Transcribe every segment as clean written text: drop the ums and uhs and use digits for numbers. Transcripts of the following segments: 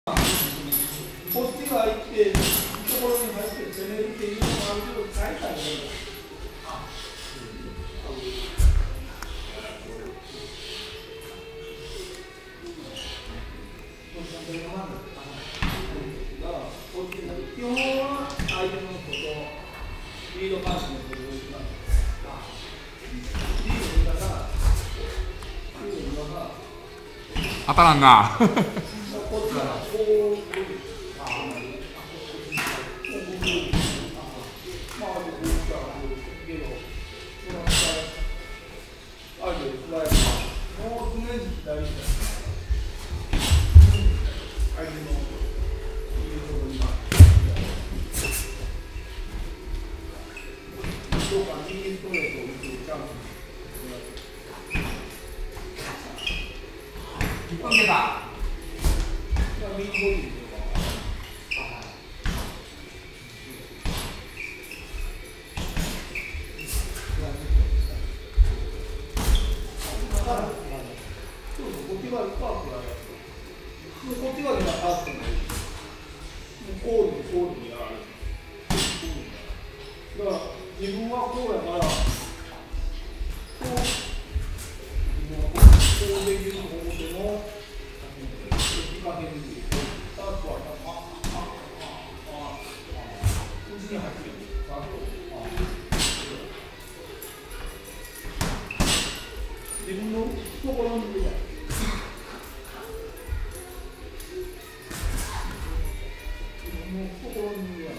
こっちが行ってところに入って攻めるっていうのもあるけど大体ね。基本は相手のことリードパンチのことをリードが当たらんな。 こっちがこう 1分経過。 自分はこうやから、こうできると思っても、引っ掛ける。うちに入ってる。自分のところにいるやん。自分のところにいるやん。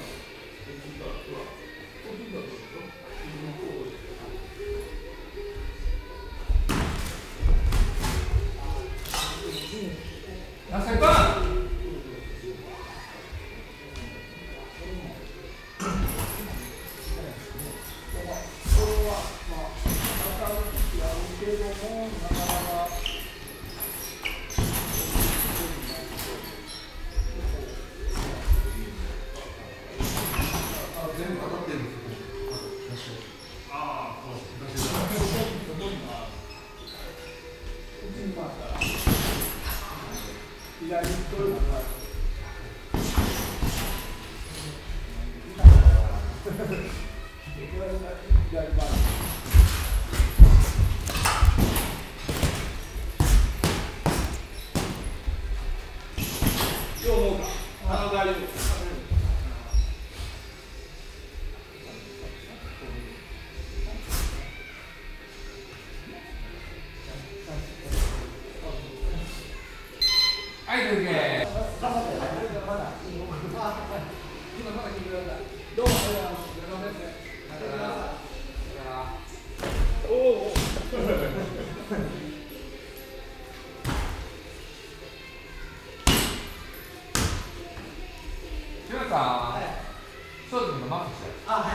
はい、休憩。 どうも。おお。 皆さん、そうですね、マックス。 あ、はい。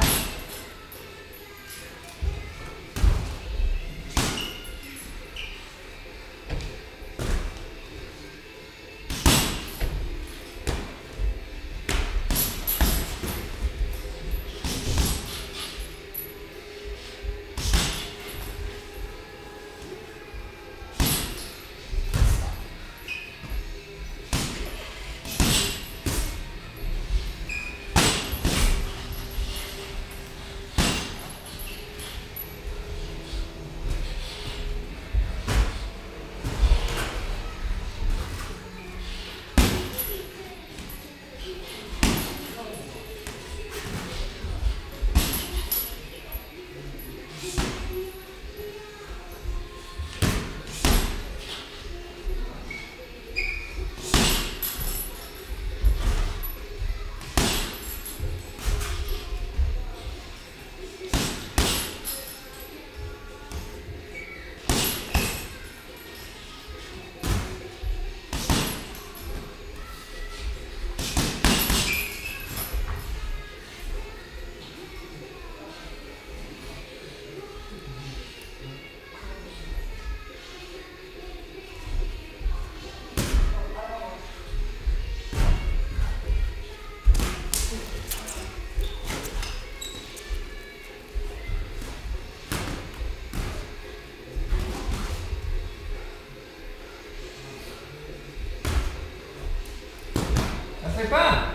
サイパン